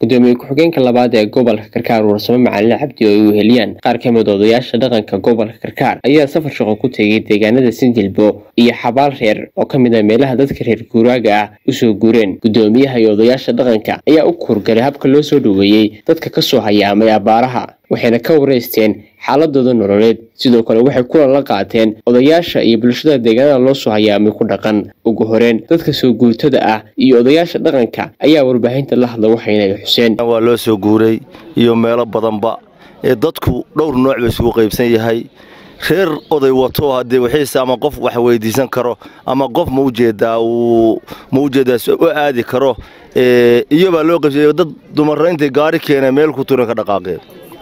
gudoomiye ku-xigeenka labaad ee gobolka Karkaar Warsamo Macalin Cabdi oo ay weheliyaan qaar ka mid ah odayaasha dhaqanka gobolka Karkaar ayaa safar shaqo ku tagay deegaanada Sinjilbo iyo Xabaal Reer oo ka mid ah meelaha dadka reer guuraaga ah u soo guureen. Gudoomiyaha iyo odayaasha dhaqanka ayaa u kurgalay habka loo soo dhaweeyay dadka ka soo hayaamay abaaraha, waxayna ka wareysteen xaaladooda nololeed. sidoo kale waxay kulan la qaateen odayaasha iyo bulshada deegaanada loo soo hayaamay ku dhaqan. ugu horeen dadka soo guurtada ah iyo odayaasha dhaqanka ayaa warbaahinta la hadla waxayna xuseen waa loo soo guuray iyo meelo badanba ee dadku dhowr nooc bay isugu qaybsan yahay. reer oday wato hadii wixiisa ama qof wax weydiisan karo ama qof ma u jeedaa oo aadi karo iyo baa loo qaybsay dad dumar intay gaari keenay meel ku tuuran ka dhaqaaqeen.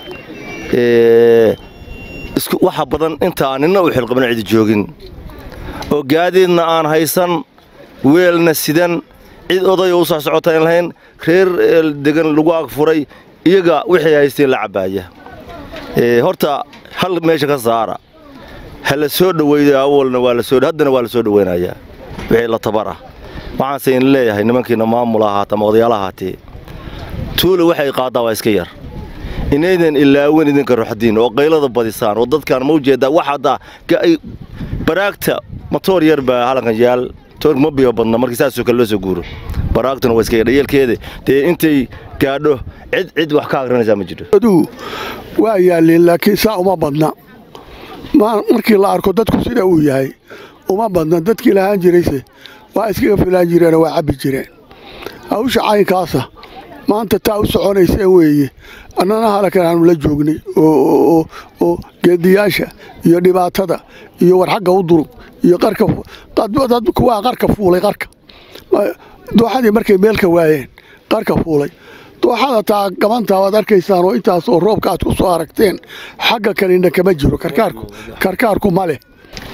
isku waxa badan inta aanina u xilqabna cid joogin oo gaadiidna aan haysan weelna sidan cid oday u soo socota in lahayn reer degan lagu ag furay iyaga wixii haysteen la cabaaya. horta hal meesha ka saara hal soo dhaweeyay awalna waa la soo haddana waa la soo dhaweynayaa wixii la tabara waxaan siin leeyahay nimankiina maamulaha ama odayaalahaati tuulo waxay qaadaa waa iska yar inaydan ilaawin idinka ruuxdiin oo qaylada badisaan oo dadkan ma u jeedaa waxa baraagta motor yar baa halankan yaal toor ma biyo badna markii saasoo kale loo soo guuro baraagtuna waa iska yar yeelkeeda intay gaadho cid wax ka aqrinaysa ma jiro waa yaalin laakiin saa uma badna markii la arko dadku sida uu yahay uma badna dadkii lahaan jirayse waa iskaga filaan jireen waa cabbi jireen hawsha caynkaasa maanta taa u soconaysa weeye annana halkan aanu la joognay oo geediyaasha iyo dhibaatada iyo war xagga u durub iyo qarka kuwaa qarka fuulay qarka dooxadii markay meelka waayeen qarka fuulay dooxada taa gabantaa waad arkaysaan oo intaas oo roobka aad ku soo aragteen xagga kalena kama jiro karkaarku ma leh.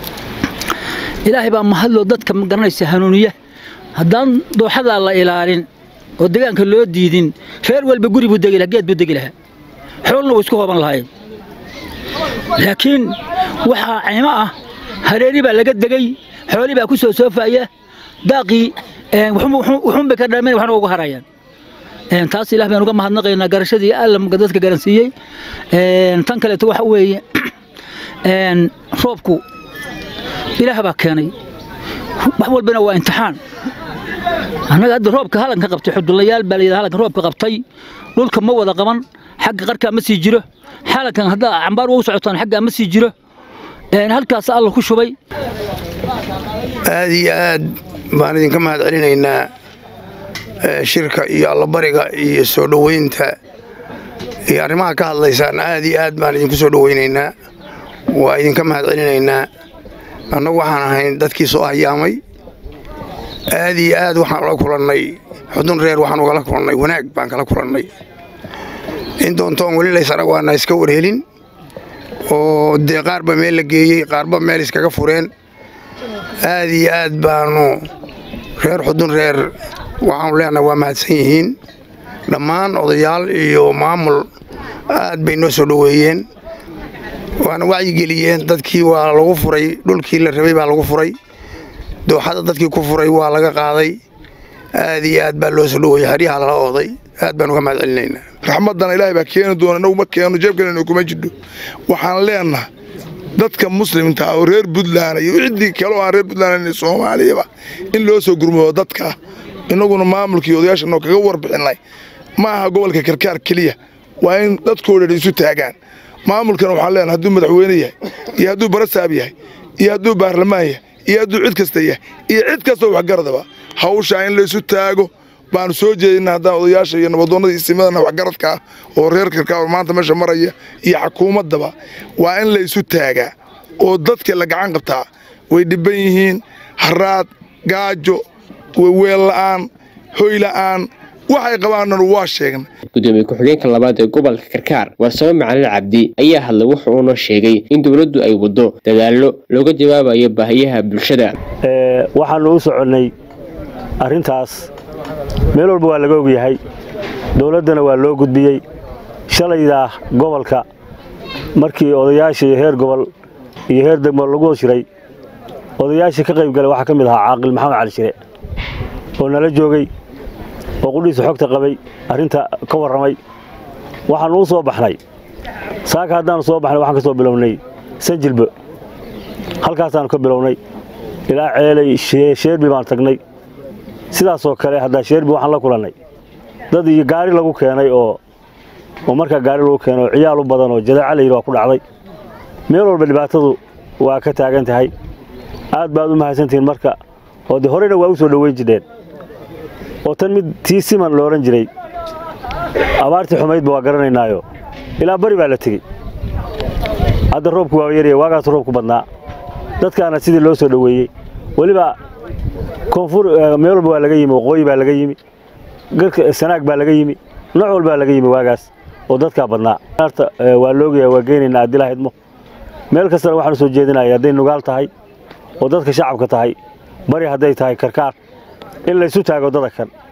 ilaahay baa mahadlo dadka ma garanaysa hanuuniya haddaan dooxada la ilaalin oo deegaanka loo diidin reer walba guri buu degi lahaa geed buu degi lahaa xoolna wuu isku hooban lahaayeen. laakiin waxaa caymo ah hareeri baa laga degay xooli baa ku soo soofaya daaqii wuxuun bay ka dhameen waxna ugu harayaan. taas ilaah baan uga mahadnaqaynaa garashadii alla dadka garansiiyey. tan kale waxa weeye roobku ilaah baa keenay wax walbana waa imtixaan. annaga hadda roobka halan ka qabtay xudullayaal baa leeyahay halan roobka qabtay dhulka ma wada qaban xagga qarka ma sii jiro xalankan hadda cambaar uu socotaan xagga ma sii jiro halkaas alla ku shubay. aad iyo aad baan idinka mahad celinaynaa shirka iyo alla bariga iyo soo dhaweynta iyo arrimaha ka hadlaysaan aad iyo aad baan idinku soo dhaweynaynaa waa idinka mahad celinaynaa. annagu waxaan ahayn dadkii soo hayaamay aad iyo aad waxaan la kulannay xudun reer waxaan ugala kulannay wanaag baan kala kulannay in doontoon weli laysana waana iska warhelin oo dee qaarba meel la geeyey qaarba meel iskaga fureen. aad iyo aad baanu reer xudun reer waxaanu leenahay waa mahadsan yihiin dhammaan odayaal iyo maamul aad bay noo soo dhaweeyeen waana wacyigeliyeen dadkii waa lagu furay dhulkii la rabay baa lagu furay dooxada dadkii ku furay waa laga qaaday. aad iyo aad baa loo soo dhaweeyay haryaha lala ooday aad baan uga mahad celinaynaa. raxmadana ilaahay baa keeni doona inagu ma keeno jeebkana kuma jidho waxaan leenahay dadka muslimta oo reer Puntland iyo ciddii kale oo aan reer Puntland iyo Soomaaliyaba in loo soo gurmado dadka inaguna maamulkii odayaasha noo kaga warbixinay ma aha gobolka Karkaar kaliya waa in dadkooda isu taagaan. maamulkan waxaan leenahay hadduu madaxweyne yahay iyo hadduu barasaab yahay iyo hadduu baarlamaan yahay iyo hadduu cid kasta yahay iyo cid kasta wax garadaba hawsha in la isu taago baan soo jeedinaa haddaan odayaasha iyo nabadoonnada isimadana wax garadka oo reer Karkaar maanta meesha maraya iyo xukuumaddaba waa in la isu taagaa oo dadka la gacan qabtaa way dhiban yihiin haraad gaajo weel la'aan hoy la'aan waxay qabaanna waa sheegan. gudoomiye ku-xigeenka labaad ee gobolka Karkaar Warsamo Macalin Cabdi ayaa hadla wuxuu uu sheegay in dawladdu ay wado dadaallo looga jawaabayo baahiyaha bulshada. waxaanu u soconay arrintaas meel walba waa laga ogyahay dawladdana waa loo gudbiyey shalayda gobolka markii odayaashii heer gobol iyo heer degmo lagu shiray odayaashii ka qayb galay waxa ka mid ahaa caaqil Maxamed Cali Shire oo nala joogay oo qudhiisa xogta qabay arrinta ka warramay waxaan u soo baxnay saaka haddaan soo baxnay waxaan ka soo bilownay Sanjilbo halkaasaan ka bilownay ilaa ceelay sheerbi baan tagnay sidaas oo kale hadda sheerbi waxaan la kulannay dad iyo gaari lagu keenay oo marka gaari lagu keeno ciyaal u badan oo jadaaca la yiraahdo ku dhacday meel walba dhibaatadu waa ka taagan tahay aad baad u mahadsantiin marka oo horeyna waa u soo dhaweyn jireen oo tan mid tii siman loo oran jiray abaartii xumaydba waa garanaynaayo ilaa bari baa la tegey hadda roobku waa yaryahay waagaas roobku badnaa dadkaana sidii loo soo dhaweeyey weliba koonfur meel walba waa laga yimi waqooyi baa laga yimi garka sanaag baa laga yimi nooc walba laga yimi waagaas oo dadka badnaa waa loogayaa waa geenaynaa adila hadmo meel kasta waxaan soo jeedinayaa haday nugaal tahay oo dadka shacabka tahay bari haday tahay karkaar in la isu taago dadka kan